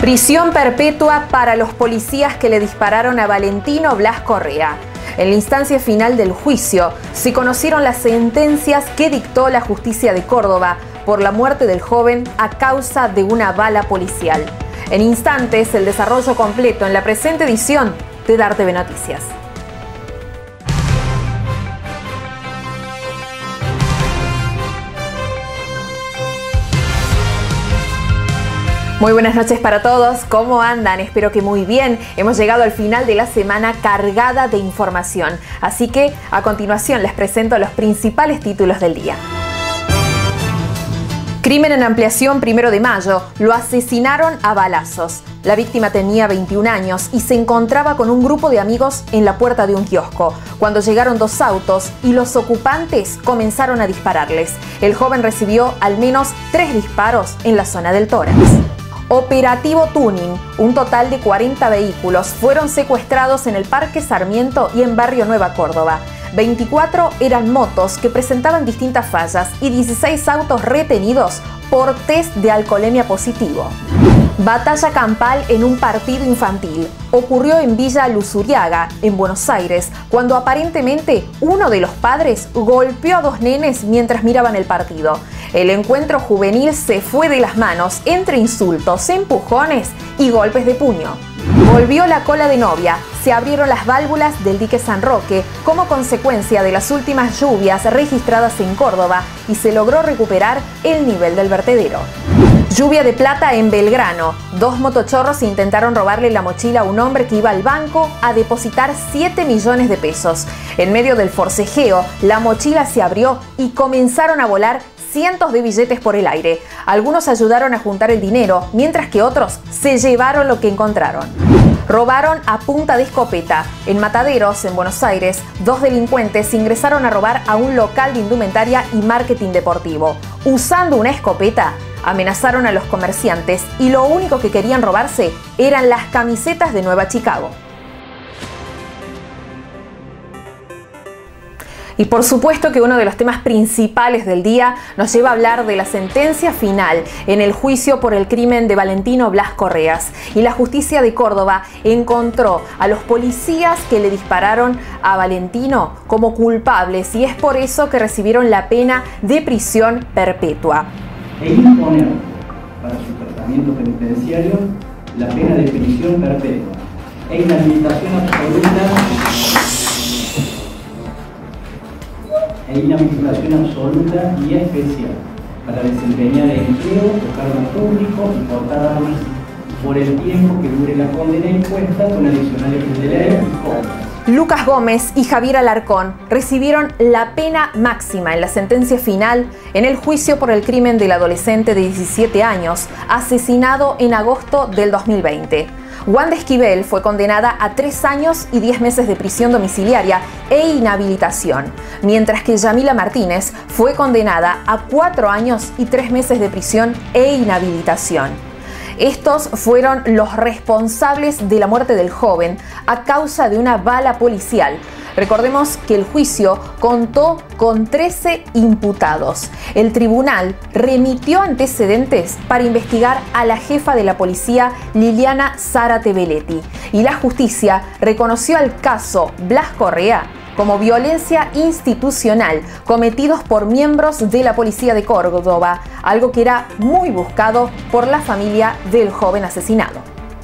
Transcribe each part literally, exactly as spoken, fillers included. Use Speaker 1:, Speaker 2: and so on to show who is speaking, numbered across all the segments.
Speaker 1: Prisión perpetua para los policías que le dispararon a Valentino Blas Correa. En la instancia final del juicio se conocieron las sentencias que dictó la justicia de Córdoba por la muerte del joven a causa de una bala policial. En instantes, el desarrollo completo en la presente edición de Dar T V Noticias. Muy buenas noches para todos, ¿cómo andan? Espero que muy bien. Hemos llegado al final de la semana cargada de información, así que a continuación les presento los principales títulos del día. Crimen en ampliación primero de mayo, lo asesinaron a balazos. La víctima tenía veintiún años y se encontraba con un grupo de amigos en la puerta de un kiosco, cuando llegaron dos autos y los ocupantes comenzaron a dispararles. El joven recibió al menos tres disparos en la zona del tórax. Operativo Tuning. Un total de cuarenta vehículos fueron secuestrados en el Parque Sarmiento y en Barrio Nueva Córdoba. veinticuatro eran motos que presentaban distintas fallas y dieciséis autos retenidos por test de alcoholemia positivo. Batalla campal en un partido infantil. Ocurrió en Villa Luzuriaga, en Buenos Aires, cuando aparentemente uno de los padres golpeó a dos nenes mientras miraban el partido. El encuentro juvenil se fue de las manos entre insultos, empujones y golpes de puño. Volvió la cola de novia. Se abrieron las válvulas del dique San Roque como consecuencia de las últimas lluvias registradas en Córdoba y se logró recuperar el nivel del vertedero. Lluvia de plata en Belgrano. Dos motochorros intentaron robarle la mochila a un hombre que iba al banco a depositar siete millones de pesos. En medio del forcejeo, la mochila se abrió y comenzaron a volar cientos de billetes por el aire. Algunos ayudaron a juntar el dinero, mientras que otros se llevaron lo que encontraron. Robaron a punta de escopeta. En Mataderos, en Buenos Aires, dos delincuentes ingresaron a robar a un local de indumentaria y marketing deportivo. Usando una escopeta, amenazaron a los comerciantes y lo único que querían robarse eran las camisetas de Nueva Chicago. Y por supuesto que uno de los temas principales del día nos lleva a hablar de la sentencia final en el juicio por el crimen de Valentino Blas Correa. Y la justicia de Córdoba encontró a los policías que le dispararon a Valentino como culpables y es por eso que recibieron la pena de prisión perpetua.
Speaker 2: E imponer para su tratamiento penitenciario la pena de prisión perpetua e inhabilitación absoluta e inhabilitación absoluta y especial para desempeñar empleo o cargo público y portar armas por el tiempo que dure la condena impuesta con adicionales de ley y cobras.
Speaker 1: Lucas Gómez y Javier Alarcón recibieron la pena máxima en la sentencia final en el juicio por el crimen del adolescente de diecisiete años, asesinado en agosto del dos mil veinte. Wanda Esquivel fue condenada a tres años y diez meses de prisión domiciliaria e inhabilitación, mientras que Yamila Martínez fue condenada a cuatro años y tres meses de prisión e inhabilitación. Estos fueron los responsables de la muerte del joven a causa de una bala policial. Recordemos que el juicio contó con trece imputados. El tribunal remitió antecedentes para investigar a la jefa de la policía, Liliana Zárate Belletti, y la justicia reconoció el caso Blas Correa como violencia institucional cometidos por miembros de la policía de Córdoba, algo que era muy buscado por la familia del joven asesinado.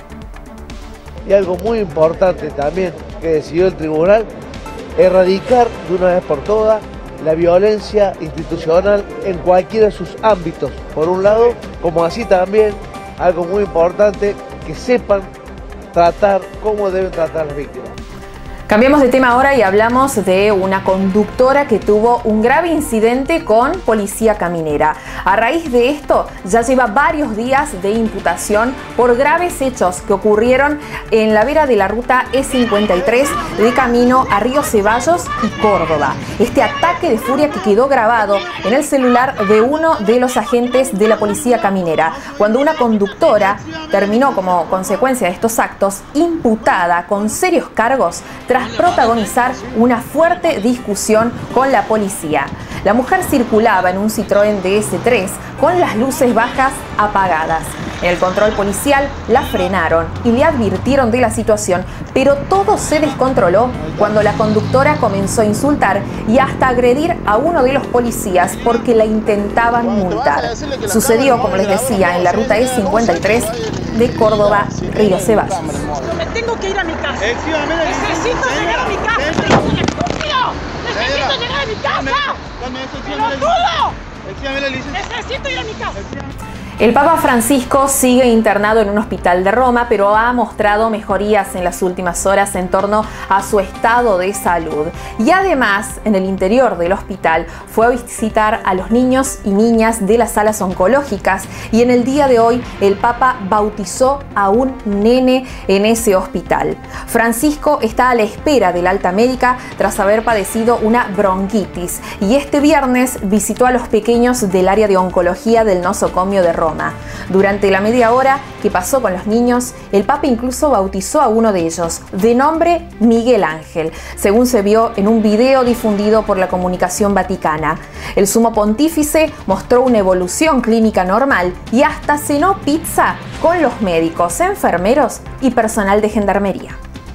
Speaker 3: Y algo muy importante también que decidió el tribunal, erradicar de una vez por todas la violencia institucional en cualquiera de sus ámbitos, por un lado, como así también, algo muy importante, que sepan tratar cómo deben tratar a las víctimas.
Speaker 1: Cambiamos de tema ahora y hablamos de una conductora que tuvo un grave incidente con policía caminera. A raíz de esto, ya lleva varios días de imputación por graves hechos que ocurrieron en la vera de la ruta E cincuenta y tres de camino a Río Ceballos y Córdoba. Este ataque de furia que quedó grabado en el celular de uno de los agentes de la policía caminera, cuando una conductora terminó como consecuencia de estos actos imputada con serios cargos tras protagonizar una fuerte discusión con la policía. La mujer circulaba en un Citroën D S tres con las luces bajas apagadas. En el control policial la frenaron y le advirtieron de la situación, pero todo se descontroló cuando la conductora comenzó a insultar y hasta agredir a uno de los policías porque la intentaban multar. Sucedió, como les decía, en la ruta E cincuenta y tres de Córdoba, Río Ceballos.
Speaker 4: Me tengo que ir a mi casa. Necesito llegar a mi casa. ¡Estúpido! Necesito llegar a mi casa. ¡Pelotudo! Necesito ir a mi casa.
Speaker 1: El Papa Francisco sigue internado en un hospital de Roma, pero ha mostrado mejorías en las últimas horas en torno a su estado de salud. Y además, en el interior del hospital, fue a visitar a los niños y niñas de las salas oncológicas y en el día de hoy el Papa bautizó a un nene en ese hospital. Francisco está a la espera del alta médica tras haber padecido una bronquitis y este viernes visitó a los pequeños del área de oncología del nosocomio de Roma. Durante la media hora que pasó con los niños, el Papa incluso bautizó a uno de ellos, de nombre Miguel Ángel, según se vio en un video difundido por la comunicación vaticana. El sumo pontífice mostró una evolución clínica normal y hasta cenó pizza con los médicos, enfermeros y personal de gendarmería.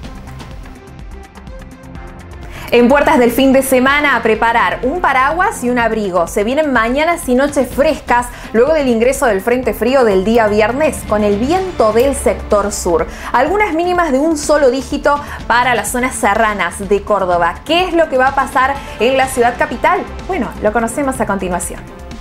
Speaker 1: En puertas del fin de semana, a preparar un paraguas y un abrigo. Se vienen mañanas y noches frescas luego del ingreso del frente frío del día viernes con el viento del sector sur. Algunas mínimas de un solo dígito para las zonas serranas de Córdoba. ¿Qué es lo que va a pasar en la ciudad capital? Bueno, lo conocemos a continuación.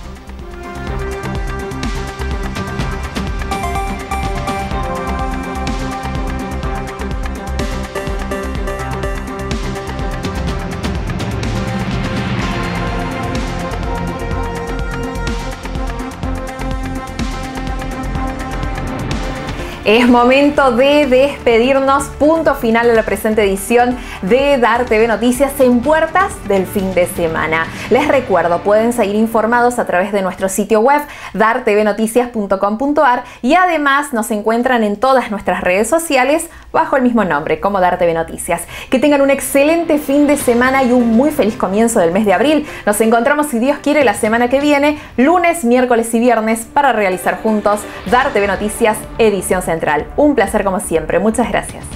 Speaker 1: Es momento de despedirnos, punto final a la presente edición de Dar T V Noticias en puertas del fin de semana. Les recuerdo, pueden seguir informados a través de nuestro sitio web dar t v noticias punto com punto a r y además nos encuentran en todas nuestras redes sociales bajo el mismo nombre, como Dar T V Noticias. Que tengan un excelente fin de semana y un muy feliz comienzo del mes de abril. Nos encontramos, si Dios quiere, la semana que viene, lunes, miércoles y viernes, para realizar juntos Dar T V Noticias, edición central. Un placer como siempre. Muchas gracias.